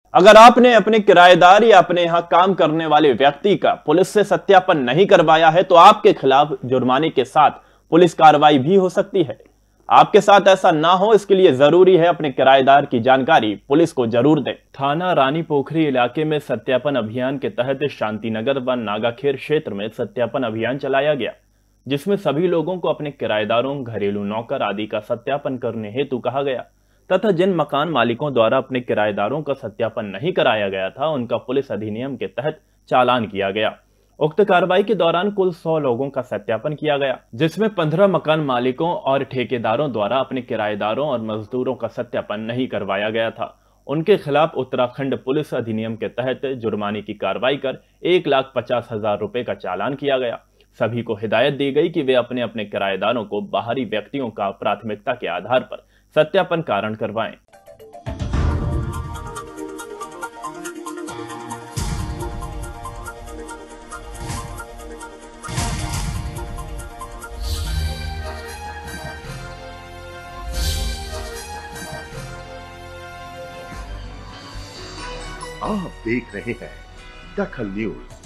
अगर आपने अपने किराएदार या अपने यहां काम करने वाले व्यक्ति का पुलिस से सत्यापन नहीं करवाया है तो आपके खिलाफ जुर्माने के साथ पुलिस कार्रवाई भी हो सकती है। आपके साथ ऐसा ना हो इसके लिए जरूरी है अपने किराएदार की जानकारी पुलिस को जरूर दें। थाना रानी पोखरी इलाके में सत्यापन अभियान के तहत शांतिनगर व नागाखेर क्षेत्र में सत्यापन अभियान चलाया गया, जिसमें सभी लोगों को अपने किराएदारों, घरेलू नौकर आदि का सत्यापन करने हेतु कहा गया तथा जिन मकान मालिकों द्वारा अपने किराएदारों का सत्यापन नहीं कराया गया था उनका पुलिस अधिनियम के तहत चालान किया गया। उक्त कार्रवाई के दौरान कुल 100 लोगों का सत्यापन किया गया, जिसमें 15 मकान मालिकों और ठेकेदारों द्वारा अपने किराएदारों और मजदूरों का सत्यापन नहीं करवाया गया था। उनके खिलाफ उत्तराखंड पुलिस अधिनियम के तहत जुर्माने की कार्रवाई कर 1,50,000 रुपए का चालान किया गया। सभी को हिदायत दी गई कि वे अपने अपने किराएदारों को बाहरी व्यक्तियों का प्राथमिकता के आधार पर सत्यापन कारण करवाएं। आप देख रहे हैं दखल न्यूज।